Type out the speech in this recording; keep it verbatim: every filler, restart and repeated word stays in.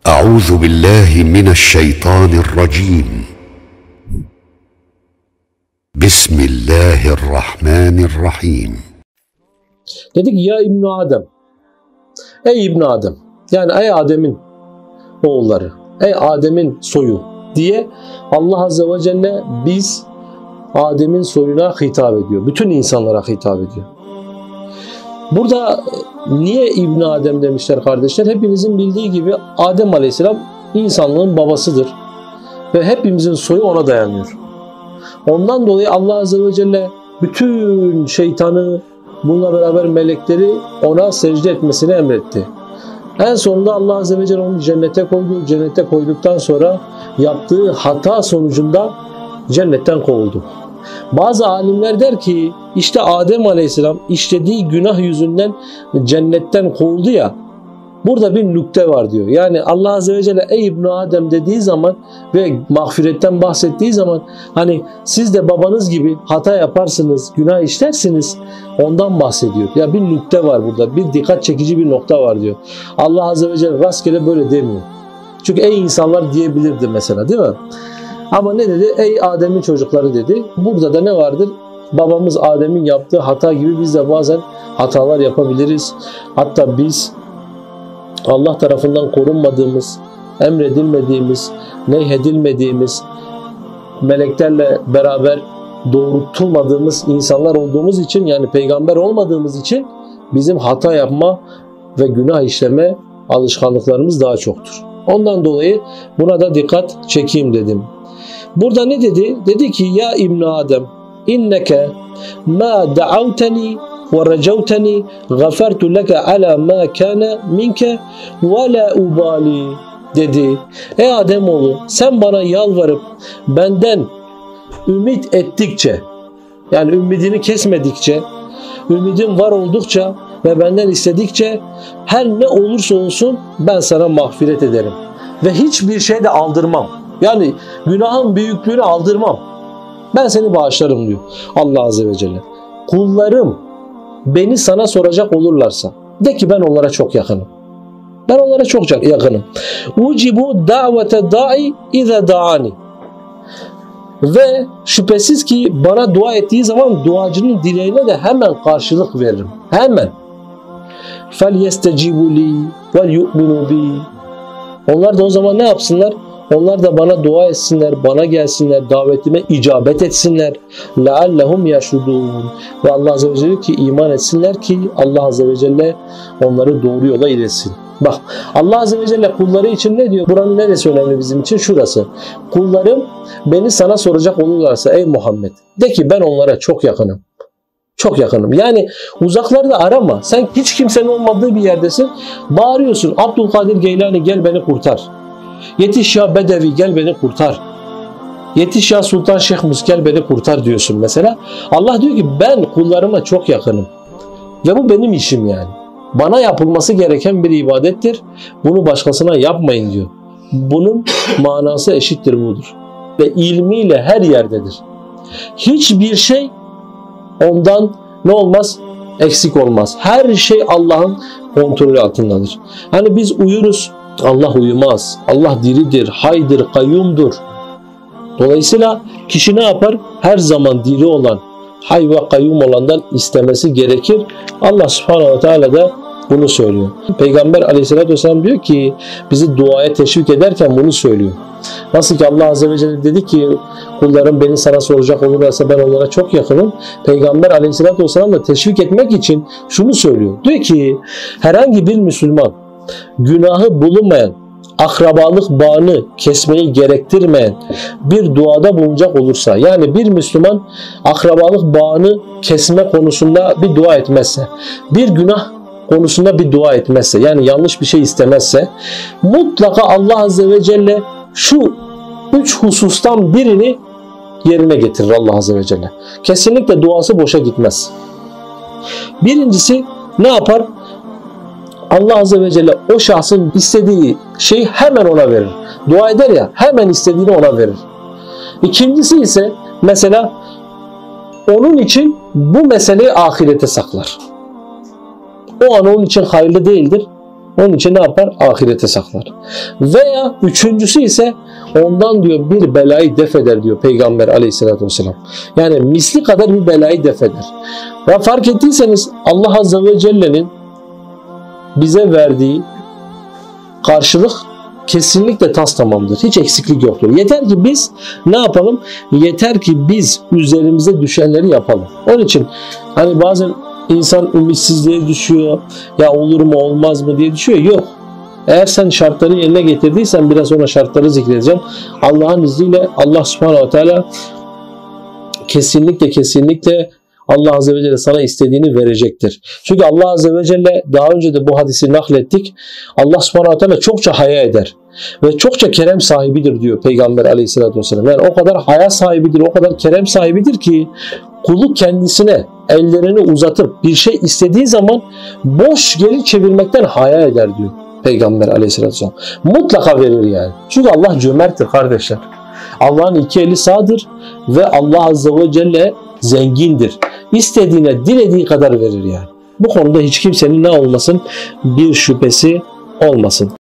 أعوذ بالله من الشيطان الرجيم. بسم الله الرحمن الرحيم. Dedik ya İbn Adem. Ey İbn Adem. Yani ey Adem'in oğulları. Ey Adem'in soyu diye Allah Azze ve Celle biz Adem'in soyuna hitap ediyor. Bütün insanlara hitap ediyor. Burada niye İbn Adem demişler kardeşler? Hepinizin bildiği gibi Adem Aleyhisselam insanlığın babasıdır. Ve hepimizin soyu ona dayanıyor. Ondan dolayı Allah Azze ve Celle bütün şeytanı, bununla beraber melekleri ona secde etmesini emretti. En sonunda Allah Azze ve Celle onu cennete koydu. Cennete koyduktan sonra yaptığı hata sonucunda cennetten kovuldu. Bazı alimler der ki işte Adem Aleyhisselam işlediği günah yüzünden cennetten kovuldu ya, burada bir nükte var diyor. Yani Allah Azze ve Celle ey İbn Adem dediği zaman ve mağfiretten bahsettiği zaman hani siz de babanız gibi hata yaparsınız, günah işlersiniz, ondan bahsediyor. Ya bir nükte var burada, bir dikkat çekici bir nokta var diyor. Allah Azze ve Celle rastgele böyle demiyor. Çünkü ey insanlar diyebilirdi mesela, değil mi? Ama ne dedi? Ey Adem'in çocukları dedi. Burada da ne vardır? Babamız Adem'in yaptığı hata gibi biz de bazen hatalar yapabiliriz. Hatta biz Allah tarafından korunmadığımız, emredilmediğimiz, nehyedilmediğimiz, meleklerle beraber doğrultulmadığımız insanlar olduğumuz için, yani peygamber olmadığımız için bizim hata yapma ve günah işleme alışkanlıklarımız daha çoktur. Ondan dolayı buna da dikkat çekeyim dedim. Burada ne dedi? Dedi ki ya İbn Adem inneke ma da'awtani ve racawtani ghafartu leke ala ma kana minke ve la ubali dedi. Ey Ademoğlu, sen bana yalvarıp benden ümit ettikçe, yani ümidini kesmedikçe, ümidin var oldukça ve benden istedikçe her ne olursa olsun ben sana mağfiret ederim. Ve hiçbir şey de aldırmam. Yani günahın büyüklüğünü aldırmam. Ben seni bağışlarım diyor Allah Azze ve Celle. Kullarım beni sana soracak olurlarsa de ki ben onlara çok yakınım. Ben onlara çok yakınım. Ucibu davete da'i ize da'ani. Ve şüphesiz ki bana dua ettiği zaman duacının dileğine de hemen karşılık veririm. Hemen. فَلْيَسْتَجِيبُوا لِي وَلْيُؤْمِنُوا بِي. Onlar da o zaman ne yapsınlar? Onlar da bana dua etsinler, bana gelsinler, davetime icabet etsinler. لَعَلَّهُمْ يَشُدُونَ. Ve Allah Azze ve Celle ki iman etsinler ki Allah Azze ve Celle onları doğru yola iletsin. Bak Allah Azze ve Celle kulları için ne diyor? Buranın neresi önemli bizim için? Şurası. Kullarım beni sana soracak olurlarsa ey Muhammed de ki ben onlara çok yakınım. Çok yakınım. Yani uzaklarda arama. Sen hiç kimsenin olmadığı bir yerdesin. Bağırıyorsun. Abdülkadir Geylani gel beni kurtar. Yetiş ya Bedevi gel beni kurtar. Yetiş ya Sultan Şeyh Mus gel beni kurtar diyorsun mesela. Allah diyor ki ben kullarıma çok yakınım. Ve bu benim işim yani. Bana yapılması gereken bir ibadettir. Bunu başkasına yapmayın diyor. Bunun manası eşittir budur. Ve ilmiyle her yerdedir. Hiçbir şey ondan ne olmaz? Eksik olmaz. Her şey Allah'ın kontrolü altındadır. Hani biz uyuruz. Allah uyumaz. Allah diridir, haydır, kayyumdur. Dolayısıyla kişi ne yapar? Her zaman diri olan, hay ve kayyum olandan istemesi gerekir. Allah Subhanahu ve Teala da bunu söylüyor. Peygamber Aleyhisselatü Vesselam diyor ki bizi duaya teşvik ederken bunu söylüyor. Nasıl ki Allah Azze ve Celle dedi ki kullarım beni sana soracak olurlarsa ben onlara çok yakınım. Peygamber Aleyhisselatü Vesselam da teşvik etmek için şunu söylüyor. Diyor ki herhangi bir Müslüman günahı bulunmayan, akrabalık bağını kesmeyi gerektirmeyen bir duada bulunacak olursa, yani bir Müslüman akrabalık bağını kesme konusunda bir dua etmezse, bir günah konusunda bir dua etmezse, yani yanlış bir şey istemezse, mutlaka Allah Azze ve Celle şu üç husustan birini yerine getirir Allah Azze ve Celle. Kesinlikle duası boşa gitmez. Birincisi ne yapar? Allah Azze ve Celle o şahsın istediği şeyi hemen ona verir. Dua eder ya, hemen istediğini ona verir. İkincisi ise mesela onun için bu meseleyi ahirete saklar. O an onun için hayırlı değildir. Onun için ne yapar? Ahirete saklar. Veya üçüncüsü ise ondan diyor bir belayı def eder diyor Peygamber aleyhissalatü vesselam. Yani misli kadar bir belayı def eder. Ve fark ettiyseniz Allah Azze ve Celle'nin bize verdiği karşılık kesinlikle tas tamamdır. Hiç eksiklik yoktur. Yeter ki biz ne yapalım? Yeter ki biz üzerimize düşenleri yapalım. Onun için hani bazen insan ümitsizliğe düşüyor. Ya olur mu olmaz mı diye düşüyor. Yok. Eğer sen şartları yerine getirdiysen, biraz sonra şartları zikredeceğim. Allah'ın izniyle Allah Subhanahu ve Teala kesinlikle kesinlikle Allah Azze ve Celle sana istediğini verecektir. Çünkü Allah Azze ve Celle, daha önce de bu hadisi naklettik, Allah Subhanahu ve Teala çokça haya eder ve çokça kerem sahibidir diyor Peygamber Aleyhisselatü Vesselam. Yani o kadar haya sahibidir, o kadar kerem sahibidir ki kulu kendisine ellerini uzatıp bir şey istediği zaman boş geri çevirmekten haya eder diyor Peygamber Aleyhisselatü Vesselam. Mutlaka verir yani. Çünkü Allah cömerttir kardeşler. Allah'ın iki eli sağdır ve Allah Azze ve Celle zengindir. İstediğine, dilediği kadar verir yani. Bu konuda hiç kimsenin ne olmasın? Bir şüphesi olmasın.